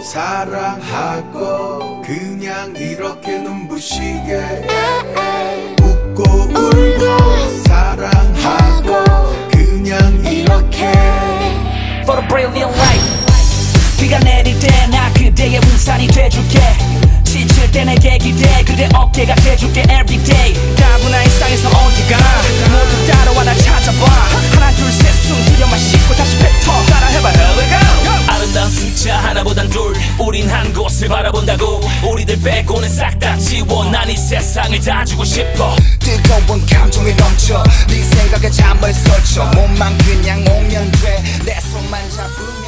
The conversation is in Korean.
사랑하고 그냥 이렇게 눈부시게 웃고 울고 사랑하고 그냥 이렇게 For a brilliant life. 비가 내릴 때 나 그대의 우산이 돼줄게. 지칠 때 내게 기대 그대 어깨가 돼줄게 everyday. 다분한 일상에서 어디가 모두 따라와 날 찾아봐. 하나 둘 셋 숨 들여만 씻고 다시 뱉어. 따라해봐 here we go. 아름다운 숫자 하나보단 둘 우린 한 곳을 바라본다고. 우리들 빼고는 싹 다 지워. 난 이 세상을 다 주고 싶어. 뜨거운 감정이 넘쳐 네 생각에 잠을 설쳐. 몸만 그냥 오면 돼 내 손만 잡고